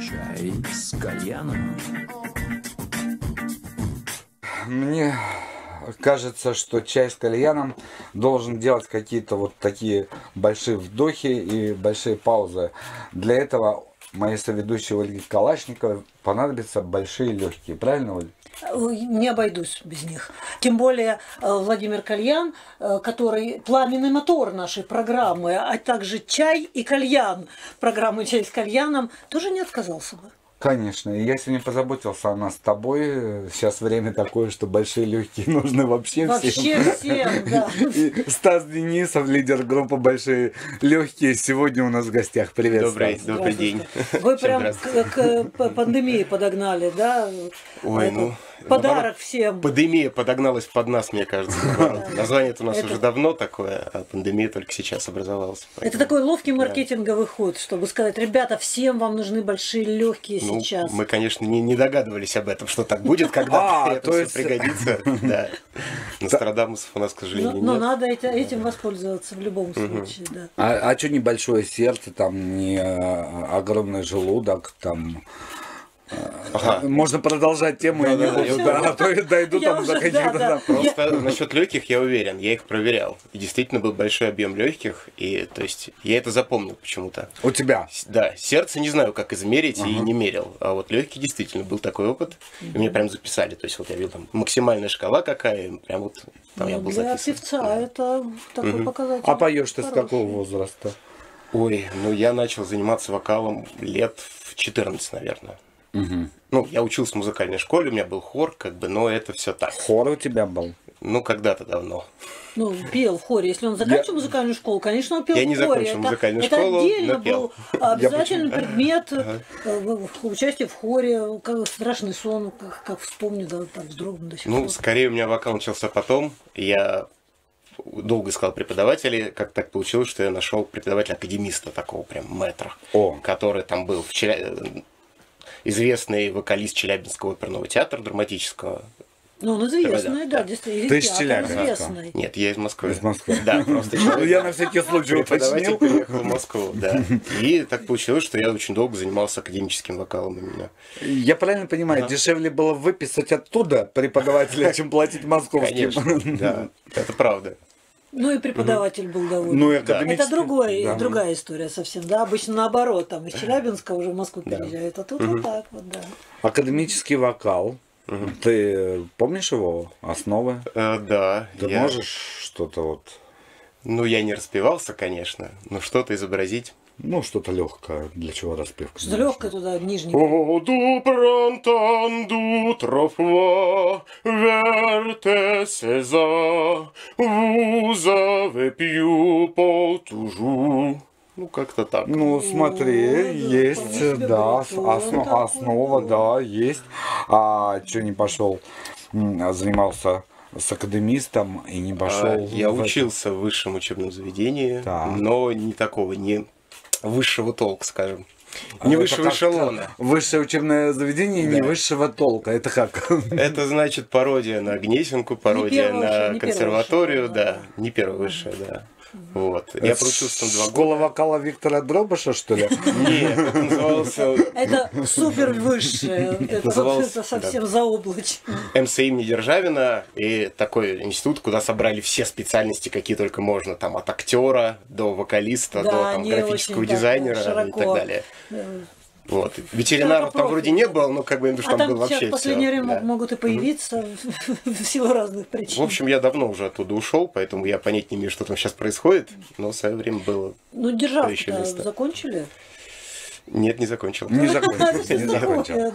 Чай с кальяном. Мне кажется, что чай с кальяном должен делать какие-то вот такие большие вдохи и большие паузы. Для этого моей соведущей Ольге Калашниковой понадобятся большие легкие. Правильно, Оль? Не обойдусь без них. Тем более Владимир Кальян, который пламенный мотор нашей программы, а также чай и кальян, программы «Чай с кальяном», тоже не отказался бы. Конечно. И я сегодня позаботился о нас с тобой. Сейчас время такое, что большие легкие нужны вообще всем. Вообще всем, да. И Стас Денисов, лидер группы «Большие легкие», сегодня у нас в гостях. Привет, Стас. Добрый день. Вы прям к пандемии подогнали, да? Ой, Подарок всем. Пандемия подогналась под нас, мне кажется. Название-то у нас уже давно такое, а пандемия только сейчас образовалась. Это такой ловкий маркетинговый ход, чтобы сказать, ребята, всем вам нужны большие легкие сейчас. Мы, конечно, не догадывались об этом, что так будет, когда это все пригодится. Да. Нострадамусов у нас, к сожалению, нет. Но надо этим воспользоваться в любом случае, да. А что небольшое сердце, там не огромный желудок, там... Можно продолжать тему, я не буду, а то я дойду там до каких-то... Просто насчет легких я уверен, я их проверял. И действительно был большой объем легких, и то есть я это запомнил почему-то. У тебя? Да, сердце не знаю, как измерить, и не мерил. А вот легкие действительно был такой опыт. И мне прям записали. То есть вот я видел там максимальная шкала какая, прям вот там я был Для записан. певца это такой показатель. А поешь ты с какого возраста? Ой, я начал заниматься вокалом лет в 14, наверное. Я учился в музыкальной школе, у меня был хор, но это все так. Хор у тебя был? Когда-то давно. Пел в хоре. Если он закончил музыкальную школу, конечно, он пел в хоре. Я не закончил музыкальную школу, это отдельно но пел. был обязательный предмет участия в хоре, как страшный сон, как вспомню, да, так вздрогну до сих пор. Скорее у меня вокал начался потом. Я долго искал преподавателей, как так получилось, что я нашел преподавателя-академиста, такого прям мэтра, который там был известный вокалист Челябинского оперного театра драматического. Он известный, да, действительно. Ты из Челябинска? Известный. Нет, я из Москвы. Из Москвы. Да, просто человек. Я на всякий случай Преподаватель уточнил. приехал в Москву, да. И так получилось, что я очень долго занимался академическим вокалом именно. Я правильно понимаю, дешевле было выписать оттуда преподавателя, чем платить московским? Конечно, да, это правда. И преподаватель был доволен. И Это академический. другая история совсем, да. Обычно наоборот, там из Челябинска уже в Москву переезжают, а тут вот так вот, да. Академический вокал. Ты помнишь его основы? Да. Ты можешь что-то вот... Я не распевался, конечно, но что-то изобразить. Что-то легкое. Для чего распевка? Что легкое туда, нижний. Оду пронтанду трофва верте сеза вуза вепью потужу. Как-то так. Смотри, есть, да, основа, да, есть. А что не пошел, занимался с академистом и не пошел? Я учился в высшем учебном заведении, но не такого, не высшего толка, скажем. Не высшего эшелона. Высшее учебное заведение не высшего толка. Это как? Это значит пародия на Гнесинку, пародия на консерваторию, да. Не первая высшая, да. Я проучился там 2 года. Школа вокала Виктора Дробыша, что ли? Нет, это назывался... Это супер высшее. Это совсем заоблачно. МСИ имени Державина, и такой институт, куда собрали все специальности, какие только можно. Там от актера до вокалиста, до графического дизайнера и так далее. Ветеринаров там вроде не было, но я думаю, что там было вообще все. В последнее время могут и появиться в силу разных причин. В общем, я давно уже оттуда ушел, поэтому я понять не имею, что там сейчас происходит, но в свое время было. Державку закончили? Нет, не закончил. Не закончил.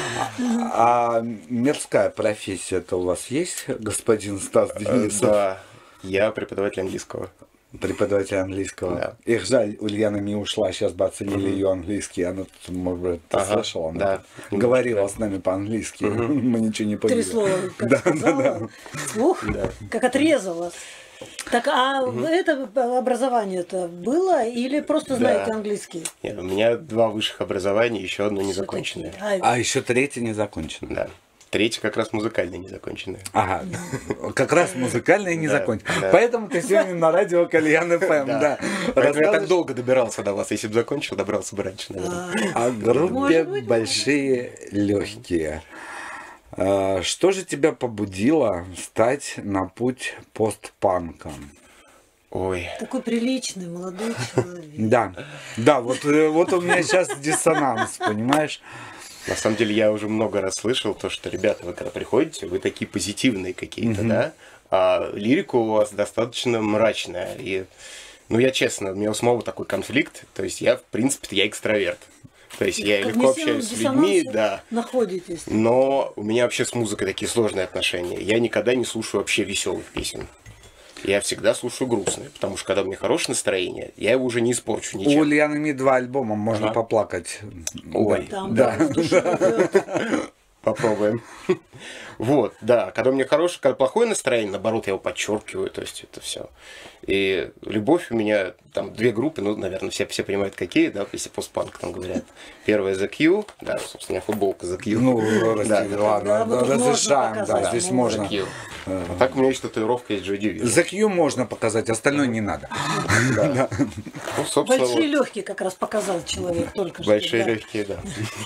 А мирская профессия-то у вас есть, господин Стас Денисов? Да, я преподаватель английского. Преподаватель английского. Да. Их жаль, Ульяна не ушла, сейчас бы оценили ее английский. Она, может быть, слышала, она говорила с нами по-английски. Мы ничего не поняли. 3 слова, как сказала. Ух, как отрезала. Так, а это образование-то было или просто знаете английский? Нет, у меня 2 высших образования, еще одно незаконченное. А еще 3 не закончено. Да. Третья как раз музыкальная незаконченная. Ага, как раз музыкальная незаконченная. Поэтому ты сегодня на радио Кальян ФМ, да. Я так долго добирался до вас. Если бы закончил, добрался бы раньше, наверное. О группе «Большие легкие». Что же тебя побудило встать на путь постпанка? Ой. Такой приличный, молодой человек. Да, вот у меня сейчас диссонанс, понимаешь? На самом деле я уже много раз слышал то, что, ребята, вы когда приходите, вы такие позитивные какие-то, да? А лирика у вас достаточно мрачная. И, ну, я честно, у меня у самого такой конфликт. То есть я, в принципе, я экстраверт. То есть я легко общаюсь с людьми, да. Находитесь. Но у меня вообще с музыкой такие сложные отношения. Я никогда не слушаю вообще веселых песен. Я всегда слушаю грустные, потому что когда у меня хорошее настроение, я его уже не испорчу ничем. У Ульяны Ми 2 альбома, можно поплакать. Ой, да. Попробуем. Вот, да. Когда у меня хорошее, когда плохое настроение, наоборот, я его подчеркиваю, то есть это все. И любовь у меня, там, две группы, ну, наверное, все понимают, какие, да, если постпанк там говорят. Первая The Q, да, собственно, у меня футболка The Q. Ну, ладно, разрешаем, да, здесь можно. А так у меня есть татуировка из Joy Division. The Q можно показать, остальное не надо. Да. Ну, собственно, Большие легкие как раз показал человек только что. Большие легкие, да.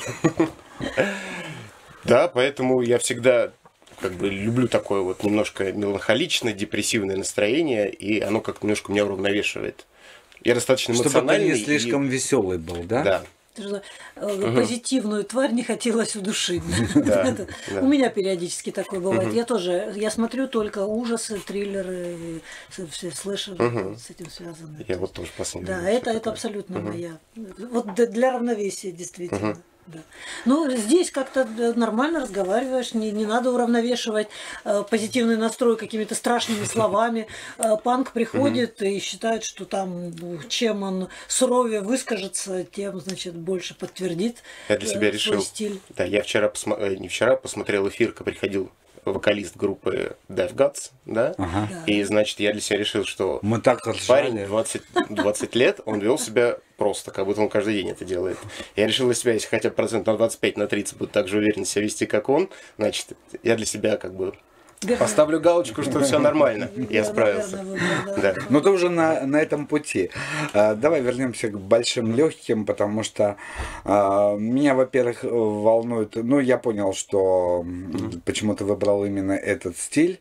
Да, поэтому я всегда как бы люблю такое вот немножко меланхоличное, депрессивное настроение, и оно как немножко меня уравновешивает. Я достаточно эмоциональный. Чтобы ты не слишком веселый был, да? Да. Позитивную тварь не хотелось удушить. У меня периодически такое бывает. Я смотрю только ужасы, триллеры, все слэшеры с этим связаны. Я вот тоже посмотрю. Да, это абсолютно моя. Вот для равновесия действительно. Да. Ну, здесь как-то нормально разговариваешь, не надо уравновешивать позитивный настрой какими-то страшными словами. Панк приходит и считает, что там, чем он суровее выскажется, тем, значит, больше подтвердит я для себя решил, стиль. Да, я посмотрел эфир, когда приходил вокалист группы Death Guts, да? И, значит, я для себя решил, что мы так парень 20 лет, он вел себя просто, как будто он каждый день это делает. Я решил для себя, если хотя бы процент на 25, на 30 буду так же уверенно себя вести, как он, значит, я для себя как бы поставлю галочку, что все нормально. Я справился. Да. Но ты уже на этом пути. Давай вернемся к большим легким, потому что меня, во-первых, волнует. Ну, я понял, что почему ты выбрал именно этот стиль.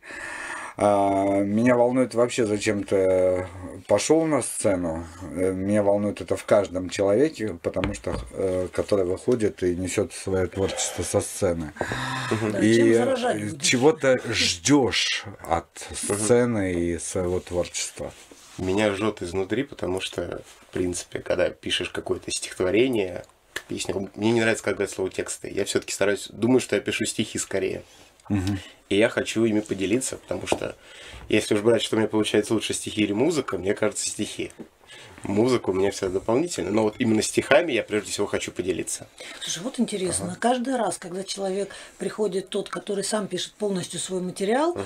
Меня волнует вообще, зачем ты пошел на сцену. Меня волнует это в каждом человеке, потому что который выходит и несет свое творчество со сцены. Да, и чего ты ждешь от сцены и своего творчества? Меня жжет изнутри, потому что, в принципе, когда пишешь какое-то стихотворение, песню, мне не нравится, когда слово тексты. Я все-таки стараюсь, думаю, что я пишу стихи скорее. И я хочу ими поделиться, потому что если уж брать, что у меня получается лучше, стихи или музыка, мне кажется, стихи. Музыка у меня вся дополнительная, но вот именно стихами я прежде всего хочу поделиться. Слушай, вот интересно, каждый раз, когда человек приходит, тот, который сам пишет полностью свой материал,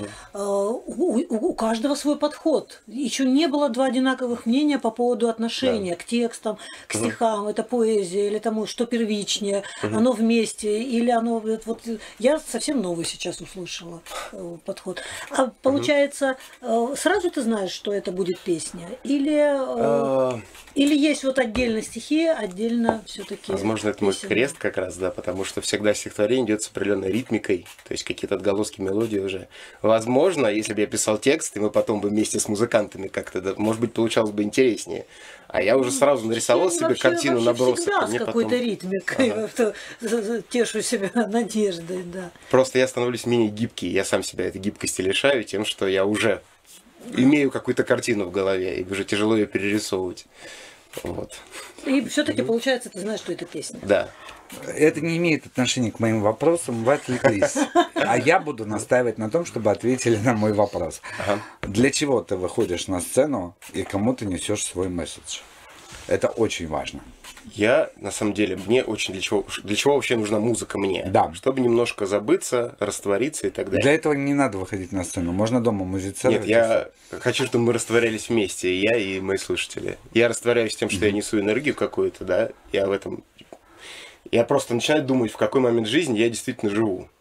у каждого свой подход. Еще не было два одинаковых мнения по поводу отношения к текстам, к стихам, это поэзия, или тому, что первичнее, оно вместе, или оно... Вот, я совсем новый сейчас услышала подход. А получается, сразу ты знаешь, что это будет песня? Или есть вот отдельно стихи, отдельно все-таки. Возможно, это мой крест как раз, да, потому что всегда стихотворение идет с определенной ритмикой, то есть какие-то отголоски мелодии уже. Возможно, если бы я писал текст, и мы потом бы вместе с музыкантами как-то, может быть, получалось бы интереснее. А я уже сразу нарисовал себе картину набросок. Я с какой-то ритмикой тешу себя надеждой, да. Просто я становлюсь менее гибкий, я сам себя этой гибкости лишаю тем, что я уже имею какую-то картину в голове, и уже тяжело ее перерисовывать. Вот. И все-таки получается, ты знаешь, что это песня. Да. Это не имеет отношения к моим вопросам, вы отвлеклись. А я буду настаивать на том, чтобы ответили на мой вопрос. Для чего ты выходишь на сцену и кому ты несешь свой месседж? Это очень важно. Я, на самом деле, мне очень для чего вообще нужна музыка мне? Да. Чтобы немножко забыться, раствориться и так далее. Для этого не надо выходить на сцену, можно дома музицировать. Нет, я хочу, чтобы мы растворялись вместе, и я, и мои слушатели. Я растворяюсь тем, что я несу энергию какую-то, да, я в этом... Я просто начинаю думать, в какой момент жизни я действительно живу.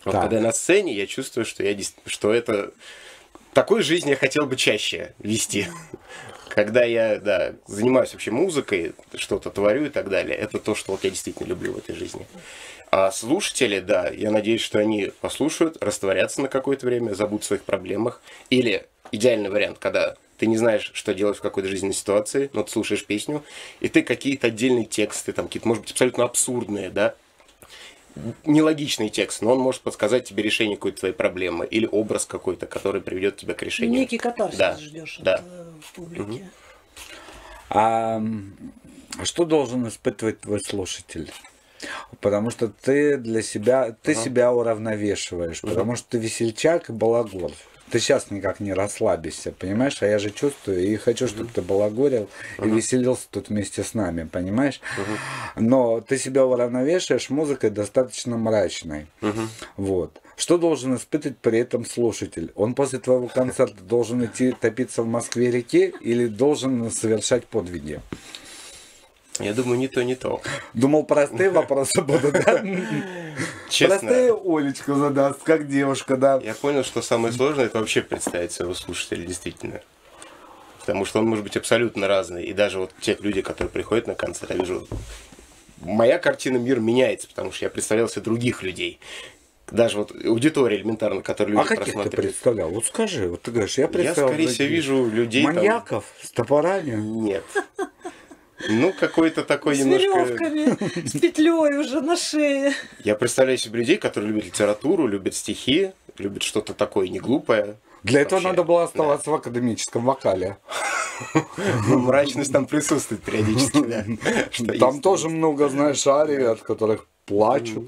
Вот Так. когда я на сцене, я чувствую, что это... Такой жизнь я хотел бы чаще вести. Когда я, да, занимаюсь вообще музыкой, что-то творю и так далее, это то, что вот я действительно люблю в этой жизни. А слушатели, да, я надеюсь, что они послушают, растворятся на какое-то время, забудут о своих проблемах. Или идеальный вариант, когда ты не знаешь, что делать в какой-то жизненной ситуации, но ты слушаешь песню, и ты какие-то отдельные тексты, там какие-то, может быть, абсолютно абсурдные, да, нелогичный текст, но он может подсказать тебе решение какой-то твоей проблемы или образ какой-то, который приведет тебя к решению. Некий катарсис Да, ждешь да. от публики. А что должен испытывать твой слушатель? Потому что ты для себя, ты себя уравновешиваешь, потому что ты весельчак и балагур. Ты сейчас никак не расслабишься, понимаешь? А я же чувствую и хочу, чтобы ты балагурил и веселился тут вместе с нами, понимаешь? Но ты себя уравновешиваешь музыкой достаточно мрачной. Вот. Что должен испытывать при этом слушатель? Он после твоего концерта должен идти топиться в Москве-реке или должен совершать подвиги? Я думаю, не то, не то. Думал, простые вопросы будут, да? Честно, Простые Олечка задаст, как девушка, да. я понял, что самое сложное — это вообще представить своего слушателя, действительно. Потому что он может быть абсолютно разный. И даже вот те люди, которые приходят на концерт, я вижу, моя картина мира меняется, потому что я представлял себе других людей. Даже вот аудитория элементарно, которую люди А каких ты просматривают. представлял? Вот скажи, вот ты говоришь, я Я, представлял. скорее всего, вижу людей... там- маньяков с топорами. Нет. Ну, какой-то такой С немножко... веревками, с петлей уже на шее. Я представляю себе людей, которые любят литературу, любят стихи, любят что-то такое неглупое. Для этого Вообще, надо было оставаться в академическом вокале. Ну, мрачность там присутствует периодически, да. Что Там есть. тоже много, знаешь, арий, от которых плачут.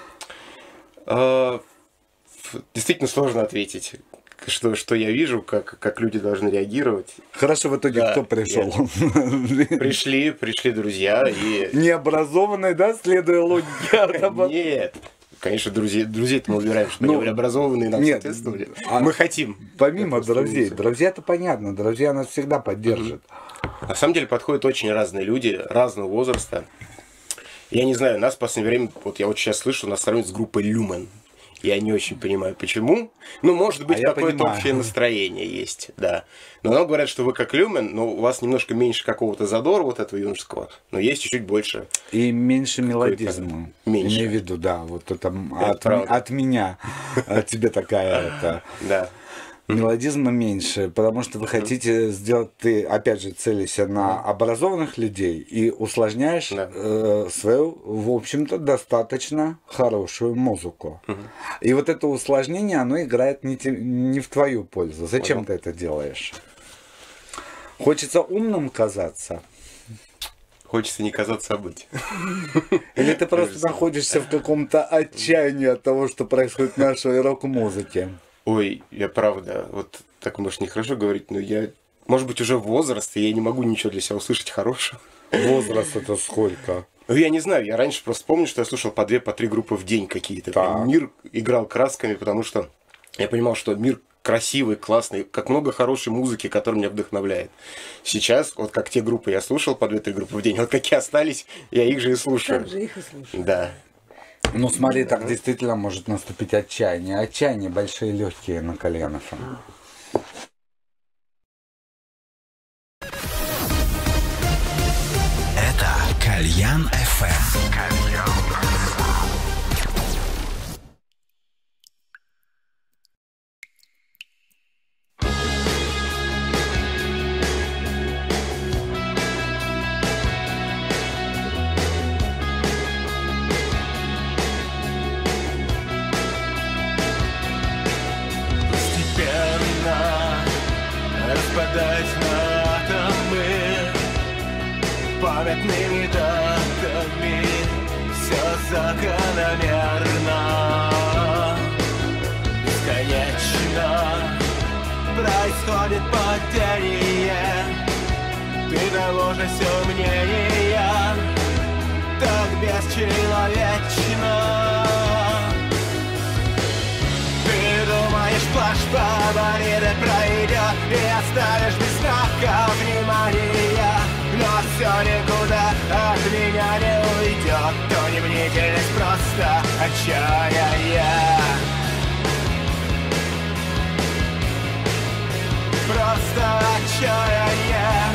Действительно сложно ответить, что я вижу, как люди должны реагировать. Хорошо, в итоге Да, кто пришел? Пришли друзья и... Необразованный, да, следуя логике Адама? Нет. Конечно, друзей-то мы выбираем, чтобы они были образованные, нам нет, соответствовали. а Мы хотим. Помимо Я просто друзей, улыбнулся. друзья-то понятно, друзья нас всегда поддержат. На самом деле подходят очень разные люди, разного возраста. Я не знаю, нас в последнее время, вот я вот сейчас слышу, нас сравнивают с группой Люмен. Я не очень понимаю, почему. Ну, может быть, я какое-то понимаю. общее настроение есть, да. Но нам говорят, что вы как Люмен, но у вас немножко меньше какого-то задора вот этого юношеского, но есть чуть-чуть больше. И меньше мелодизма. Меньше. Имею в виду, да, вот это правда. от меня тебе такая это. Да. Мелодизма меньше, потому что вы хотите сделать, ты опять же целишься на образованных людей и усложняешь Да. свою, в общем-то, достаточно хорошую музыку. И вот это усложнение, оно играет не в твою пользу. Зачем ты это делаешь? Хочется умным казаться? Хочется не казаться, а быть. Или ты просто находишься в каком-то отчаянии от того, что происходит в нашей рок-музыке? Ой, я правда, вот так, может, нехорошо говорить, но я, может быть, уже возраст, и я не могу ничего для себя услышать хорошего. Возраст это сколько? Ну, я не знаю, я раньше просто помню, что я слушал по 2, по 3 группы в день какие-то. Прям Так. мир играл красками, потому что я понимал, что мир красивый, классный, как много хорошей музыки, которая меня вдохновляет. Сейчас, вот как те группы я слушал по 2-3 группы в день, вот какие остались, я их же и слушаю. Так же их и слушаю. Да. Ну смотри, так действительно может наступить отчаяние. Отчаяние большие легкие на коленах. Это Кальян FM. Постепенно распадаясь на атомы, памятными датами все закономерно, бесконечно происходит падение, ты того же все мнения, так бесчеловечно. Ты думаешь, плащ фавориты пройдет и оставишь без знака внимания, но все никуда от меня не уйдет, то не мнительность, просто отчаяние. просто отчаяние.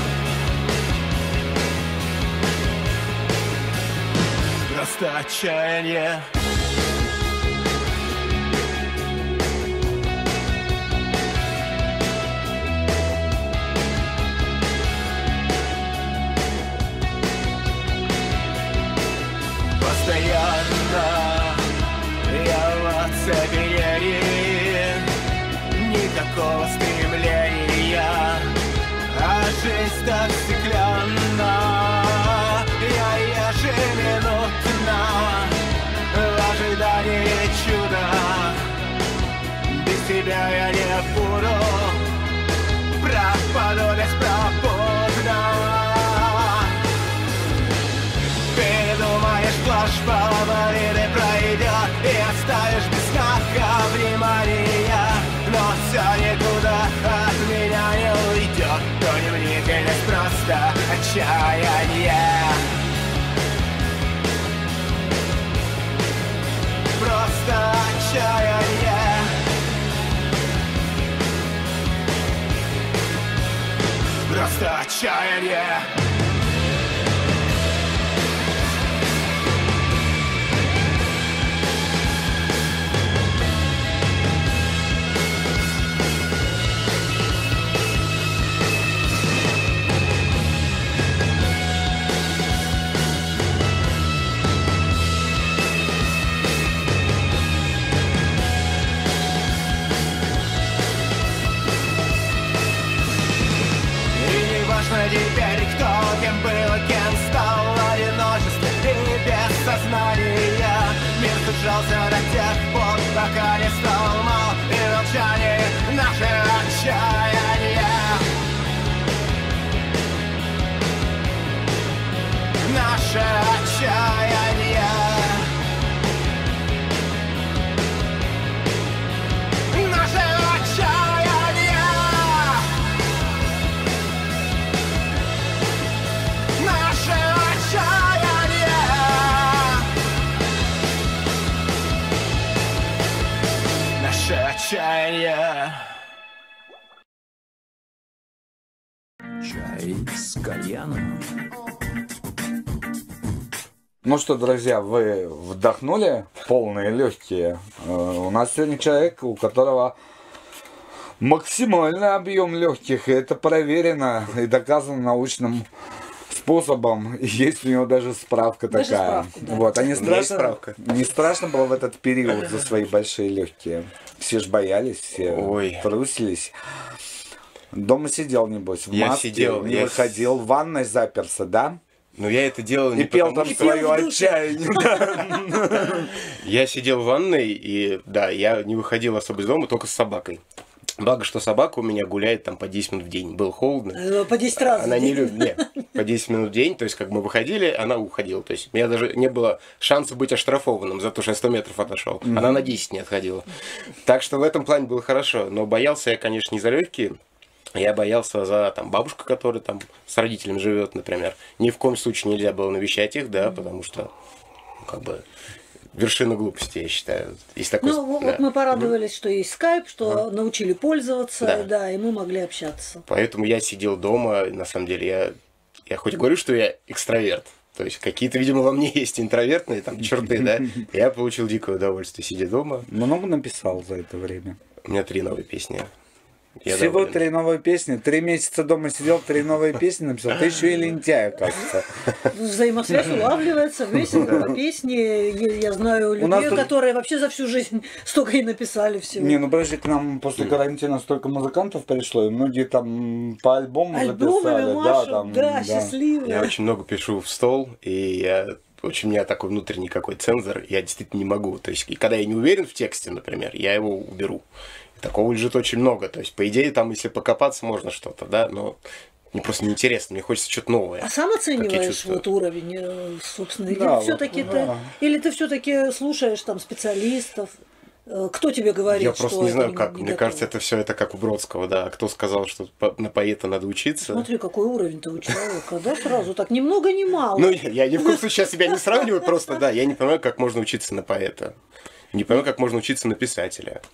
Просто отчаяние. Постоянно я в оцепенении, никакого стремления, а жизнь так стеклянна. Я ежеминутно в ожидании чуда, без тебя я не буду, пропаду беспробудно. Передумаешь, плашь по Валере пройдет, и оставишь без знака внимания. Но все никуда от меня не уйдет, то невнительность, просто отчаяние. Просто отчаяние. Просто отчаяние. Теперь кто кем был, кем стал, одиночество и без сознания. Мир сужался до тех пор, пока не стал мал, и молчание наше отчаяние. Наше отчаяние. Наше отчаяние. Наше отчаяние. Наше отчаяние. Чай с кальяном. Ну что, друзья, вы вдохнули полные легкие. У нас сегодня человек, у которого максимальный объем легких, и это проверено и доказано научным способом. И есть у него даже справка Даже такая. справка, да. Вот, а не Есть страшно, справка. не страшно было в этот период за свои большие легкие? Все ж боялись, все Ой. трусились. Дома сидел, небось, в Я маске, сидел, не я выходил, в ванной заперся, да? Но я это делал не И пел потому, там что... свое в душе. отчаяние. Да. Я сидел в ванной, и да, я не выходил особо из дома, только с собакой. Благо, что собака у меня гуляет там по 10 минут в день. Было холодно. По 10 раз. Она в не день. любит, нет, по 10 минут в день, то есть как мы выходили, она уходила. То есть у меня даже не было шанса быть оштрафованным за то, что я 100 метров отошел. Она на 10 не отходила. Так что в этом плане было хорошо. Но боялся я, конечно, не за легкие. Я боялся за там бабушку, которая там с родителями живет, например. Ни в коем случае нельзя было навещать их, да, потому что как бы вершина глупости, я считаю. Есть такой... Ну, да. вот мы порадовались, что есть скайп, что научили пользоваться, Да. да, и мы могли общаться. Поэтому я сидел дома, на самом деле, я хоть говорю, что я экстраверт, то есть какие-то, видимо, во мне есть интровертные там черты, да, я получил дикое удовольствие, сидя дома. Много написал за это время. У меня 3 новые песни. Я Всего доволен. 3 новые песни. 3 месяца дома сидел, 3 новые песни написал. Ты еще и лентяй, кажется. Взаимосвязь улавливается, весело, песни. Я знаю У нас людей, тут- которые вообще за всю жизнь столько и написали всего. Не, ну подожди, к нам после карантина столько музыкантов пришло, и многие там по альбому Альбомами записали. машут, там, да, счастливые. Я очень много пишу в стол, и я очень у меня такой внутренний какой цензор, я действительно не могу. То есть, и когда я не уверен в тексте, например, я его уберу. Такого лежит очень много. То есть, по идее, там, если покопаться, можно что-то, да, но мне просто неинтересно, мне хочется что-то новое. А сам как оцениваешь я чувствую. вот уровень, собственно, или Да, вот, все-таки да. ты все-таки слушаешь там специалистов? Кто тебе говорит, Я что просто не это знаю, как. не Мне готово? кажется, это все это как у Бродского, да. Кто сказал, что на поэта надо учиться? Смотри, какой уровень-то у человека, да, сразу так, ни много ни мало. Ну, я ни в коем случае сейчас себя не сравниваю, просто, да, я не понимаю, как можно учиться на поэта. Не понимаю, как можно учиться на писателя.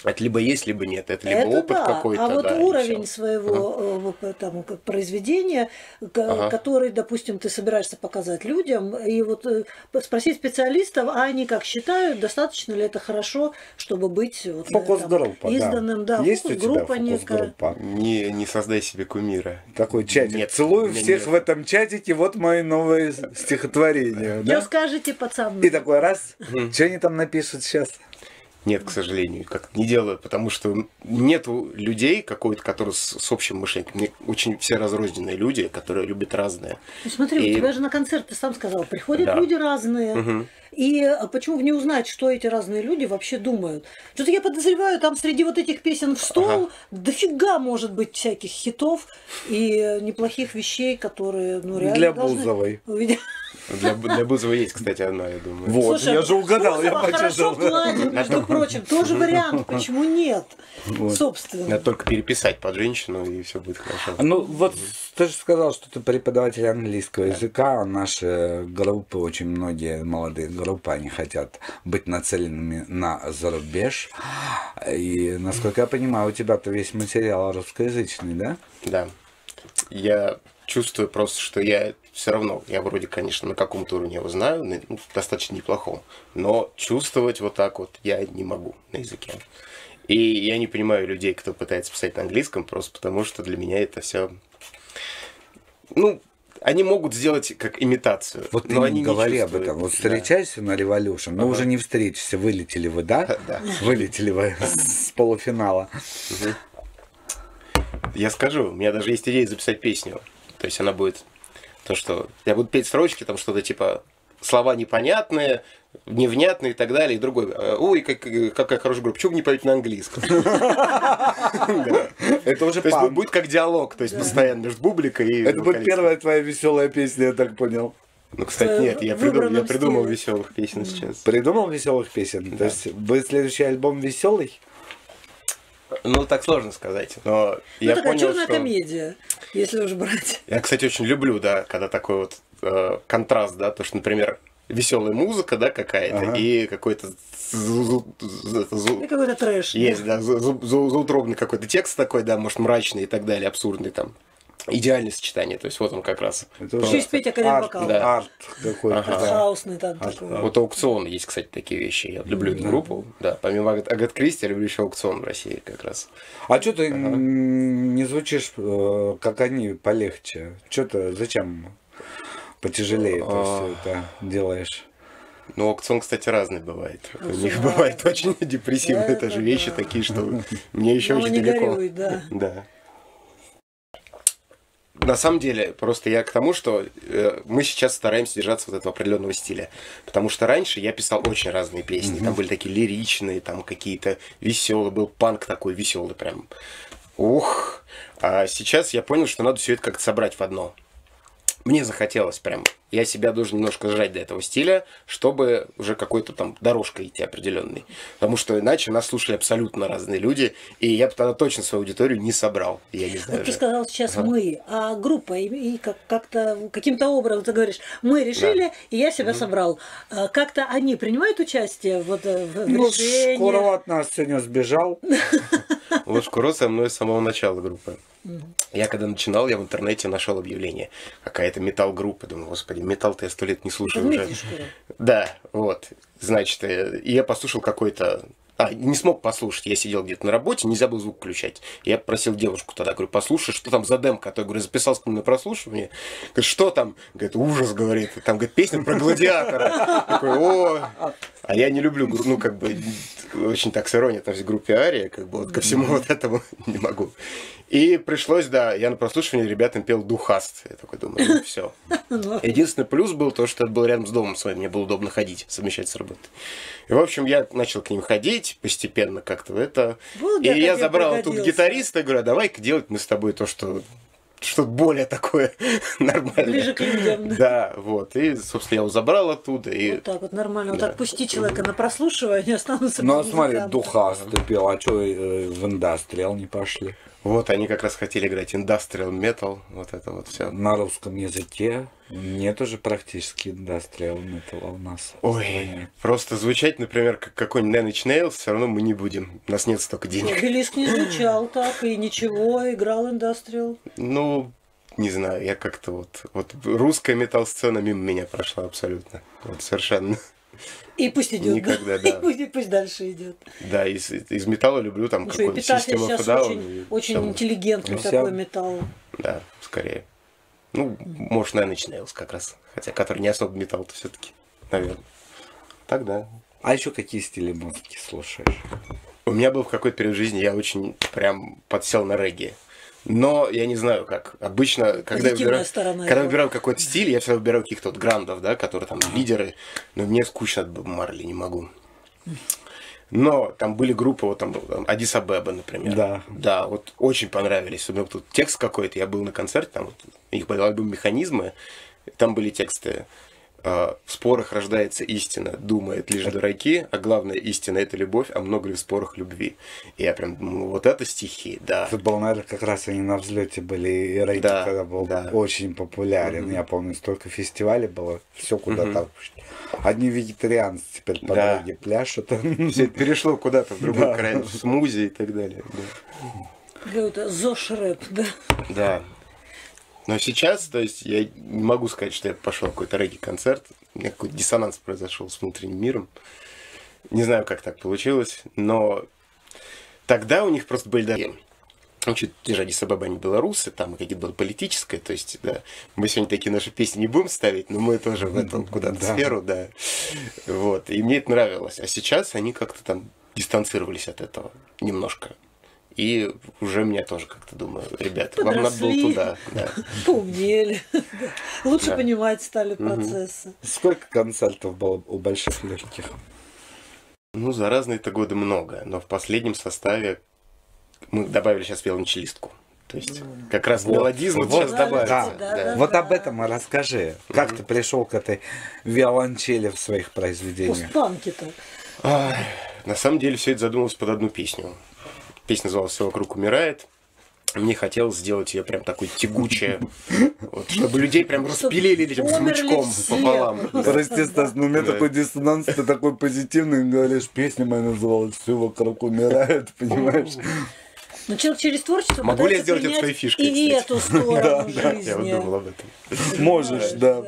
Это либо есть, либо нет. Это либо Это опыт да. какой-то, А вот да, и уровень всё. своего там, произведения, который, допустим, ты собираешься показать людям, и вот спросить специалистов, а они как считают, достаточно ли это хорошо, чтобы быть вот, Фокус-группа, да. изданным, да, Есть у тебя фокус-группа некая. фокус-группа? Не создай себе кумира. Такой чатик. Нет, Целую у меня всех нет. в этом чатике, вот мои новые стихотворения. Что Да? скажете, пацаны? И такой раз, что они там напишут сейчас? Нет, к сожалению, как не делают, потому что нету людей какой-то, которые с общим мышлением. Мне очень все разрозненные люди, которые любят разное. Ну, смотри, И- у тебя же на концерт, ты сам сказал, приходят Да. люди разные. И почему бы не узнать, что эти разные люди вообще думают? Что-то я подозреваю, там среди вот этих песен в стол дофига может быть всяких хитов и неплохих вещей, которые, ну, реально Для должны Бузовой. увидеть. Для Бузова есть, кстати, одна, я думаю. Вот, Слушай, я же угадал, я Бузова хорошо почувствовал. платит, между прочим. Тоже вариант, почему нет? Собственно. Надо только переписать под женщину, и все будет хорошо. Ну, вот ты же сказал, что ты преподаватель английского языка. Наши группы, очень многие молодые группы, они хотят быть нацеленными на зарубеж. И, насколько я понимаю, у тебя-то весь материал русскоязычный, да? Да. Я чувствую просто, что я все равно, я вроде, конечно, на каком-то уровне его знаю, достаточно неплохом, но чувствовать вот так вот я не могу на языке. И я не понимаю людей, кто пытается писать на английском, просто потому что для меня это все... Ну, они могут сделать как имитацию, Вот ты но не они говори не об чувствуют. этом. Вот Да. встречайся на Revolution, но уже не встретишься. Вылетели вы, да? Да. Вылетели вы с полуфинала. Я скажу, у меня даже есть идея записать песню. То есть она будет то, что я буду петь строчки, там что-то типа слова непонятные, невнятные и так далее, и другой. Ой, какая хорошая группа, чего вы не поете на английском? Это уже То есть панк. будет как диалог, то есть постоянно между бубликой и Это будет вокалистом. первая твоя веселая песня, я так понял. Ну, кстати, нет, я в выбранном придумал стиле. веселых песен сейчас. Придумал веселых песен? То есть будет следующий альбом веселый? Ну, так сложно сказать, но Ну, я такая понял, черная что... комедия, если уж брать. Я, кстати, очень люблю, да, когда такой вот контраст, да, то, что, например, веселая музыка, да, какая-то, и какой-то И какой-то трэш. есть, да, заутробный какой-то текст такой, да, может, мрачный и так далее, абсурдный там. Идеальное сочетание, то есть вот он как раз. Это Еще и спеть академ-вокал. Да. Арт какой-то. Ага. да. Хаосный там такой. Вот аукцион есть, кстати, такие вещи. Я люблю эту группу. Да, помимо Агат Кристи, я люблю еще аукцион в России как раз. А что ты не звучишь, как они, полегче? Что ты, зачем потяжелее все это делаешь? Ну, аукцион, кстати, разный бывает. У них бывает очень депрессивные Это тоже вещи да. такие, что мне еще Мама очень не далеко. горюй, да. Да. На самом деле, просто я к тому, что мы сейчас стараемся держаться вот этого определенного стиля. Потому что раньше я писал очень разные песни. Там были такие лиричные, там какие-то веселые. Был панк такой веселый прям. Ух. А сейчас я понял, что надо все это как-то собрать в одно. Мне захотелось прям. Я себя должен немножко сжать до этого стиля, чтобы уже какой-то там дорожкой идти определенной. Потому что иначе нас слушали абсолютно разные люди, и я бы тогда точно свою аудиторию не собрал. Я не знаю. Вот ты уже. сказал сейчас мы, а группа и как-то каким-то образом ты говоришь, мы решили, и я себя собрал. А как-то они принимают участие вот в Ну, решении? Шкуров от нас сегодня сбежал. Вот Шкуро со мной с самого начала группы. Я когда начинал, я в интернете нашел объявление. Какая-то метал-группа. Думаю, господи, металл-то я 100 лет не слушаю уже. Дмитрий Шкуров. Да, вот. Значит, и я послушал какой-то... не смог послушать. Я сидел где-то на работе, нельзя было звук включать. Я попросил девушку тогда, говорю, послушай, что там за демка? Я говорю, записался на прослушивание. Говорит, что там? Говорит, ужас, говорит. Там, говорит, песня про гладиатора. Такой, о. А я не люблю, ну, как бы, очень так с иронией отношусь к группе Ария, как бы, вот ко всему вот этому не могу. И пришлось, да, я на прослушивании ребятам пел Духаст. Я такой думаю, ну, все. Единственный плюс был то, что это было рядом с домом своим, мне было удобно ходить, совмещать с работой. И, в общем, я начал к ним ходить постепенно как-то это. Вот И я я как забрал пригодился. тут гитариста, и говорю, а давай-ка делать мы с тобой то, что что-то более такое нормальное. Ближе к людям. Да, вот. И, собственно, я его забрал оттуда. И... Вот так вот нормально. Вот так пусти человека на прослушивание, останутся Ну, а без смотри, музыканта. Духаст ты пел, а что в индастриал не пошли? Вот, они как раз хотели играть industrial metal, вот это вот все. На русском языке Нет уже практически индастриал металла у нас. в Ой, стране. просто звучать, например, как какой-нибудь Nine Inch Nails, все равно мы не будем. У нас нет столько денег. Обелиск не звучал так, и ничего, играл индастриал. Ну, не знаю, я как-то вот русская метал-сцена мимо меня прошла абсолютно. Вот совершенно. И пусть идет. Никогда, да. да. И пусть дальше идет. Да, из металла люблю там Потому что какой-нибудь Эпитафия System of a сейчас Down. очень, и очень всё. интеллигентный Ну, такой вся- металл. Да, скорее. Ну, может, Nine Inch Nails как раз. Хотя, который не особо металл-то все-таки, наверное. Так, да. А еще какие стили музыки слушаешь? У меня был в какой-то период жизни, я очень прям подсел на регги. Но я не знаю как. Обычно, когда я Позитивная выбираю, сторона когда этого. выбираю какой-то стиль, я всегда выбираю каких-то вот грандов, да, которые там лидеры. Но мне скучно от Боба Марли, не могу. Но там были группы, вот там был Аддис Абеба, например. Да. Да, вот очень понравились. У меня тут текст какой-то, я был на концерте, там вот, у них был альбом «Механизмы», там были тексты: в спорах рождается истина, думают лишь дураки, а главная истина — это любовь, а много ли в спорах любви. И я прям думаю, вот это стихи, да. Это был, наверное, как раз они на взлете были, и рейки Да, когда был да. очень популярен. Я помню, столько фестивалей было, все куда-то. Одни вегетарианцы теперь по Да. дороге пляшут. Все это перешло куда-то в другой Да. край, в смузи и так далее. Да. Какой-то ЗОЖ-рэп, да. Да. Но сейчас, то есть, я не могу сказать, что я пошел на какой-то регги-концерт. У меня какой-то диссонанс произошел с внутренним миром. Не знаю, как так получилось, но тогда у них просто были, да, чуть те же Аддис Абеба, они белорусы, там какие-то было политическое, то есть, да, мы сегодня такие наши песни не будем ставить, но мы тоже в эту куда-то Да. сферу, да. Вот, и мне это нравилось. А сейчас они как-то там дистанцировались от этого немножко. И уже меня тоже как-то думаю, ребят, вам надо было Подросли. туда. Да. Поумнели. Лучше Да. понимать стали процессы. Сколько концертов было у больших легких? Ну, за разные-то годы много, но в последнем составе мы добавили сейчас виолончелистку. То есть как раз мелодизм вот сейчас добавится. да. Вот об этом и расскажи. Как ты пришел к этой виолончели в своих произведениях? Постпанки-то. Ай, на самом деле все это задумалось под одну песню. Песня называлась «Все вокруг умирает». Мне хотелось сделать ее прям такой тягучей, вот, чтобы людей прям распилили этим умерли смычком все. пополам. Прости, Стас, но у меня Да. такой диссонанс, ты такой позитивный, говоришь, песня моя называлась «Все вокруг умирает», понимаешь? Но человек через творчество Могу ли я пытается сделать это принять своей фишкой, и кстати? эту сторону Я вот жизни. думал об этом. Можешь, да.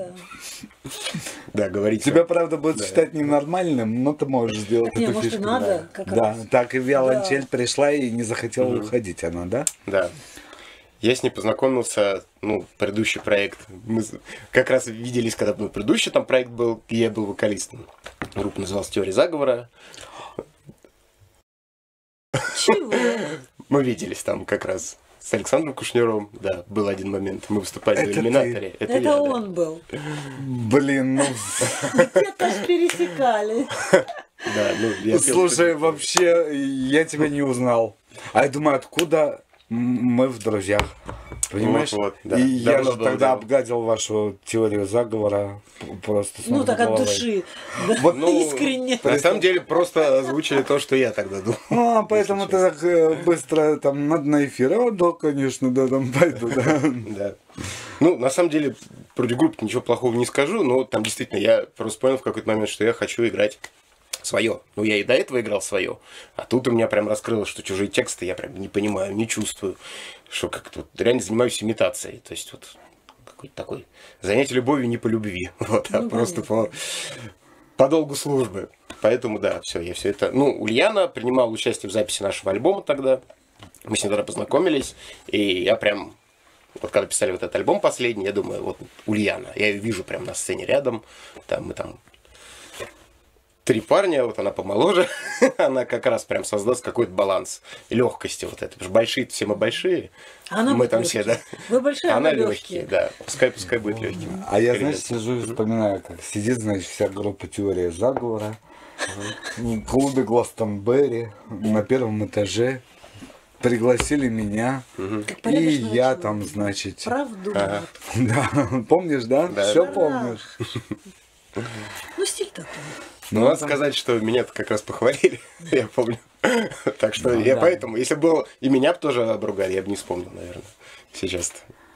Да, говорите. Тебя, правда, будут считать ненормальным, но ты можешь сделать Так не, эту может, и фишку. надо, как Да, раз. так и виолончель пришла и не захотела уходить она, да? Да. Я с ней познакомился, предыдущий проект. Мы как раз виделись, когда предыдущий там проект был, и я был вокалистом. Группа называлась «Теория заговора». Чего? Мы виделись там как раз с Александром Кушнером. Да, был один момент. Мы выступали Это в ты? «Иллюминаторе». Это я, да. он был. Блин, ну, Где-то ж пересекали. Да, я пел слушай, вообще, я тебя не узнал. А я думаю, откуда мы в друзьях? Понимаешь? Вот, да. И я Давно же было тогда дело. обгадил вашу теорию заговора просто с Ну, ног так до от головы. души. Да, Вот, искренне. На самом деле просто озвучили то, что я тогда думал. Ну, а поэтому ты так быстро там на эфир. А, да, конечно, да, там пойду, да. Да. На самом деле, против группы ничего плохого не скажу, но там действительно я просто понял в какой-то момент, что я хочу играть свое. Я и до этого играл свое, а тут у меня прям раскрылось, что чужие тексты я прям не понимаю, не чувствую, что как-то вот реально занимаюсь имитацией. То есть вот какой-то такой занятие любовью не по любви, вот, а просто по долгу службы. Поэтому да, все, я все это. Ульяна принимала участие в записи нашего альбома тогда. Мы с ней тогда познакомились, и я прям. Вот когда писали вот этот альбом последний, я думаю, вот Ульяна, я ее вижу прям на сцене рядом, мы там 3 парня, вот она помоложе, она как раз прям создаст какой-то баланс легкости вот этой, потому что большие все мы большие, Она мы будет там все, да. легкий. Вы большие, она она легкие, легкие. да, пускай будет легким. А я, знаешь, сижу и вспоминаю, как сидит, значит, вся группа «Теория заговора» в клубе Гластонберри на 1-м этаже. Пригласили меня, Как и порядочного я человека. там, значит... Правду. Ага. Да, помнишь, да? Да. Все Да. помнишь. Ну, стиль такой. Надо сказать, что меня как раз похвалили, я помню. Так что я да. поэтому, если бы было и меня бы тоже обругали, я бы не вспомнил, наверное, сейчас.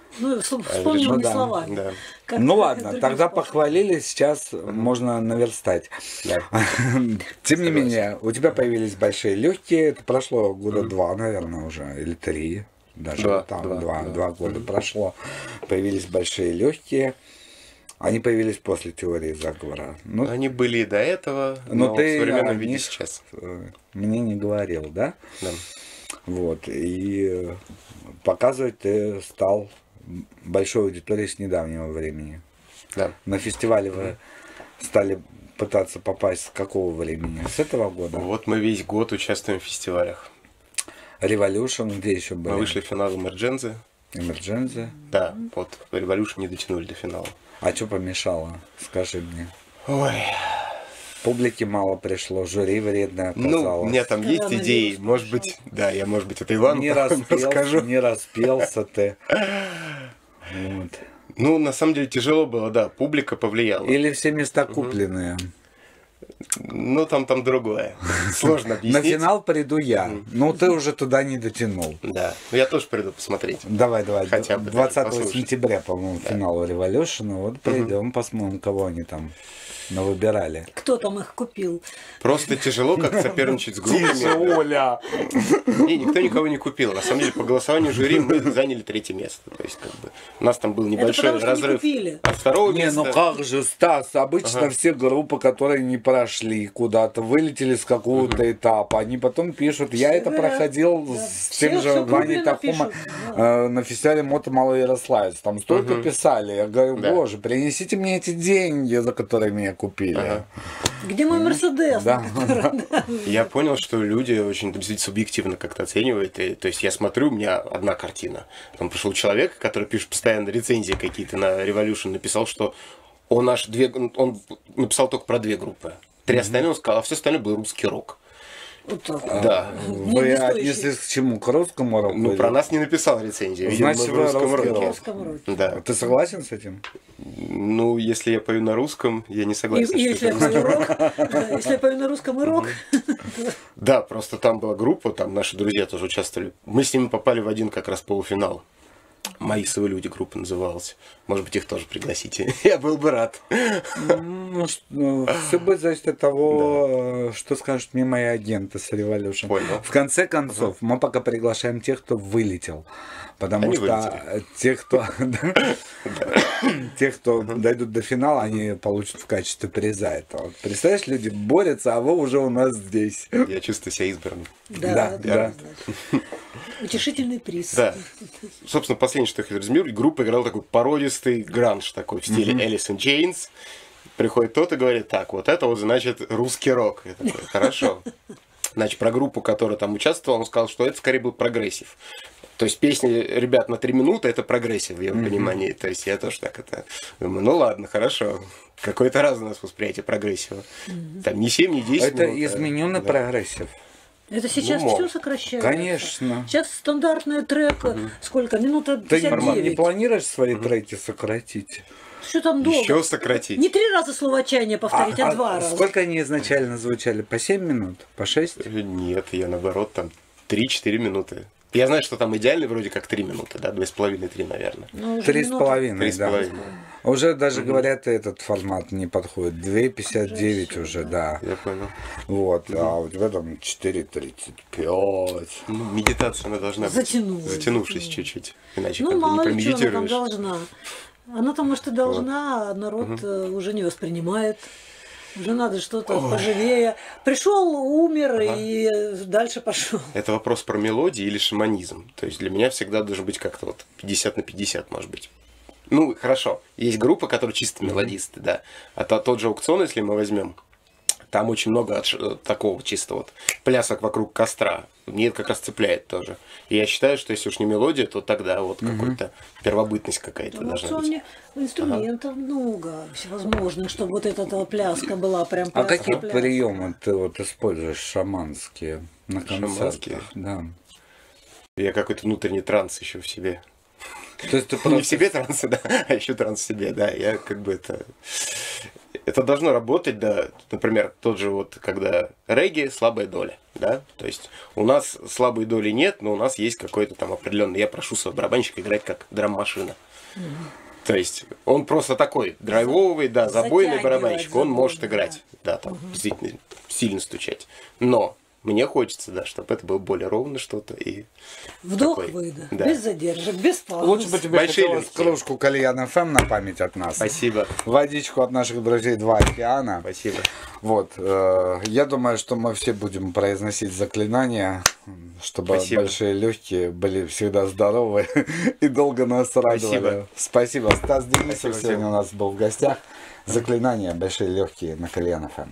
Ну, вспомнил не да, словами. да. Как- Ну как ладно, другим тогда способом. похвалили, сейчас можно наверстать. Да. Тем не менее, у тебя появились большие легкие, это прошло года 2, наверное, уже, или 3, даже Два, там два, 2 года прошло. Появились большие легкие. Они появились после теории заговора. Ну, Они были и до этого, но но ты в о современном виде них, сейчас. мне не говорил, да? Да. Вот. И показывать ты стал большой аудитории с недавнего времени. Да. На фестивале вы стали пытаться попасть с какого времени? С этого года? Вот мы весь год участвуем в фестивалях. Revolution, где еще были? Мы вышли в финал Emergency. Emergency. Да, вот Revolution не дотянули до финала. А что помешало? Скажи мне. Ой, Публики мало пришло, жюри вредное оказалось. ну, у меня там есть Коронавирус идеи. Может пришел. быть, да, я, может быть, это Ивану не потом расскажу. не распелся ты. Вот. Ну, на самом деле, тяжело было, да, публика повлияла. Или все места купленные. Ну, там другое. Сложно На объяснить. финал приду я. Ну, ты уже туда не дотянул. Да, ну я тоже приду посмотреть. Давай. Хотя бы 20 послушать. сентября, по-моему, финал Revolution. Вот придем, посмотрим, кого они там навыбирали. Кто там их купил? Просто тяжело как соперничать с группами. Оля! Не, никто никого не купил. На самом деле, по голосованию жюри мы заняли 3-е место. То есть, как бы, у нас там был небольшой потому что не разрыв купили. от 2-го Не, места. ну как же, Стас, обычно все группы, которые не прошли куда-то, вылетели с какого-то этапа, они потом пишут. Я это говорят, проходил да. с Все тем же Ваней куплено Тахома пишут, на фестивале Мото Малоярославец. Там столько писали. Я говорю, Да. боже, принесите мне эти деньги, за которые меня купили. Ага. Где мой Мерседес? Да. Я понял, что люди очень действительно субъективно как-то оценивают. И, то есть я смотрю, у меня одна картина. Там пришел человек, который пишет постоянно рецензии какие-то на Revolution, написал, что он написал только про 2 группы. 3 остальные он сказал, а все остальное был русский рок. Вот так. Да. Вы Не стоящий. отнеслись к чему? К русскому року? Ну, или- про нас не написал рецензию. Видимо, Значит, мы в вы русском русский роке. рок. Русском роке. Да. Ты согласен с этим? Ну, если я пою на русском, я не И согласен. что если я это пою русский рок. рок, да, если я пою на русском и рок, Да, просто там была группа, там наши друзья тоже участвовали. Мы с ними попали в один как раз полуфинал. «Маисовые люди» группа называлась. Может быть, их тоже пригласите. Я был бы рад. Все будет зависеть от того, что скажут мне мои агенты с Revolution. Понял. В конце концов, мы пока приглашаем тех, кто вылетел. Потому Они что вылетели. те, кто дойдут до финала, они получат в качестве приза это. Вот представляешь, люди борются, а вы уже у нас здесь. Я чувствую себя избранным. Да, да. Утешительный приз. Да. Собственно, последнее, что я хотел резюмировать, группа играла такой породистый гранж такой в стиле Alice in Chains. Приходит тот и говорит, так, вот это вот значит русский рок. Я такой, хорошо. Значит, про группу, которая там участвовала, он сказал, что это скорее был прогрессив. То есть песни ребят на 3 минуты это прогрессив в его понимании. То есть я тоже так это думаю, ну ладно, хорошо. Какое-то разное у нас восприятие прогрессива. Там не 7, не 10 Это минут, а- измененный да. прогрессив. Это сейчас Ну, все сокращается. Конечно. Сейчас стандартный трек, сколько? Минута Ты не 59. планируешь свои треки сократить? Что там долго? Еще сократить. Не 3 раза слово отчаяния повторить, а 2 раза. Сколько они изначально звучали? По 7 минут? По 6? Нет, я наоборот там 3-4 минуты. Я знаю, что там идеальный вроде как 3 минуты, да, 2,5-3, наверное. Ну, уже 3,5, да. 3,5. Уже даже говорят, этот формат не подходит. 2,59 уже, да. Я понял. Вот, а у тебя там 4,35. Ну, медитация, она должна быть Затянулась. затянувшись чуть-чуть. Иначе Ну, как бы мало не ли что она там промедитируешь. должна. Она-то, может, и должна, а народ уже не воспринимает. Уже надо что-то поживее. Пришел, умер и дальше пошел. Это вопрос про мелодии или шаманизм. То есть для меня всегда должен быть как-то вот 50 на 50, может быть. Ну, хорошо. Есть группа, которые чисто мелодисты, да. А тот же аукцион, если мы возьмем, там очень много такого чисто вот плясок вокруг костра. Мне это как раз цепляет тоже. И я считаю, что если уж не мелодия, то тогда вот какой-то первобытность какая-то В должна аукционе быть. инструментов много всевозможных, чтобы вот эта пляска была прям А пляска, какие пляска. приемы ты вот используешь шаманские на концертах? Шаманские? Да. Я какой-то внутренний транс еще в себе. То есть ты Не в просто... себе транс, да, а еще транс в себе, да. Я как бы это должно работать, да. Например, тот же вот, когда регги, слабая доля, да. То есть у нас слабой доли нет, но у нас есть какой-то там определенный... Я прошу своего барабанщика играть как драм-машина. То есть он просто такой драйвовый, да, забойный барабанщик, он может играть, да, там действительно сильно стучать. Но мне хочется, да, чтобы это было более ровно что-то и Вдох-выдох, да. без задержек, без пауз. Лучше бы тебе Большие хотелось легкие. кружку Кальян ФМ на память от нас. Спасибо. Водичку от наших друзей «Два океана». Спасибо. Вот, я думаю, что мы все будем произносить заклинания, чтобы Спасибо. большие легкие были всегда здоровы и долго нас радовали. Спасибо. Стас Денисов Спасибо сегодня всем. у нас был в гостях. Заклинания «Большие легкие» на Кальян ФМ.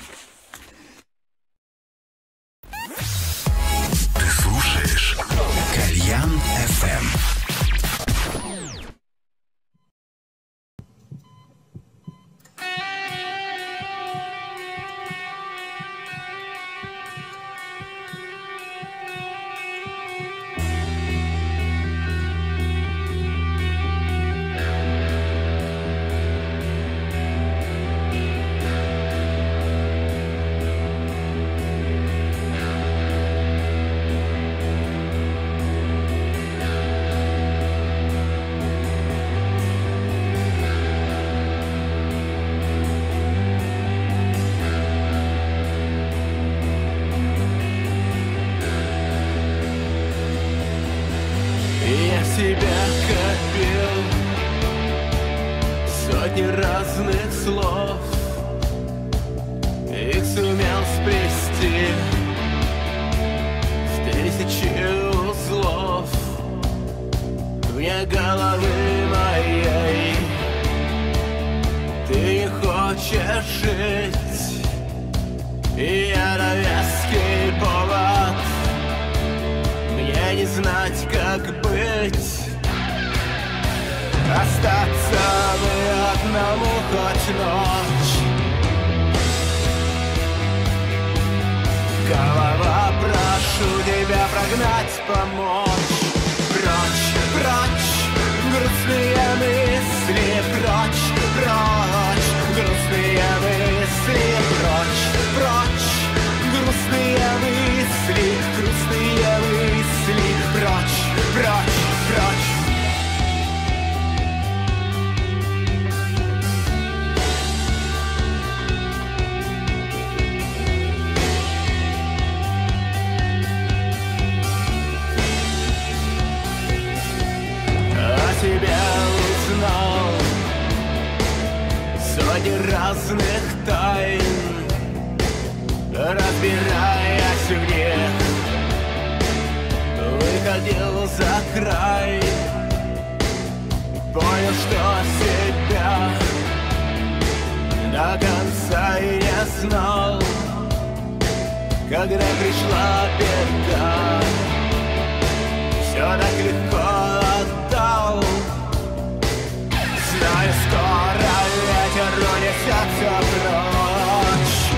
Ты слушаешь Кальян FM. Я себя копил сотни разных слов, их сумел сплести в тысячи узлов. Вне головы моей ты не хочешь жить, и я на вязкий повод. Мне не знать, как быть. Остаться бы одному хоть ночь. Голова, прошу тебя прогнать, помочь. Прочь, прочь, грустные мысли. Прочь, прочь, грустные мысли. Прочь, прочь, грустные мысли. Грустные мысли. Прочь, прочь, прочь. Тебя узнал сотни разных тайн, разбираясь в них, выходил за край, понял, что себя до конца и не знал, когда пришла беда. Все так легко отдал. Знаю, скоро ветер унесется прочь.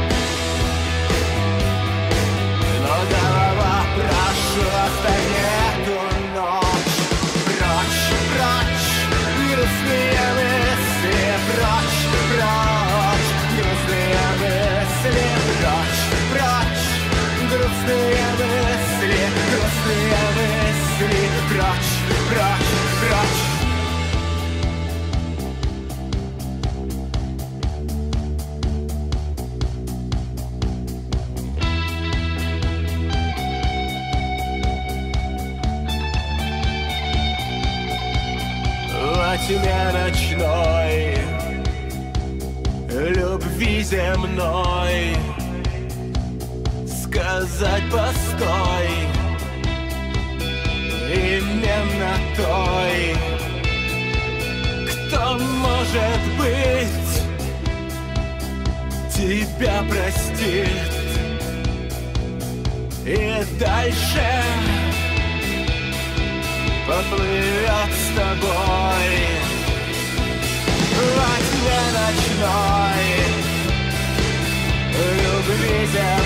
Но голова, прошу, оставь эту ночь. Прочь, прочь, грустные мысли. Прочь, прочь, грустные мысли. Прочь, прочь, грустные мысли. Грустные мысли. Прочь, прочь, прочь. Во тьме ночной, любви земной, сказать постой, именно той, кто может быть тебя простит и дальше поплывет с тобой. Во тьме ночной, любви земной.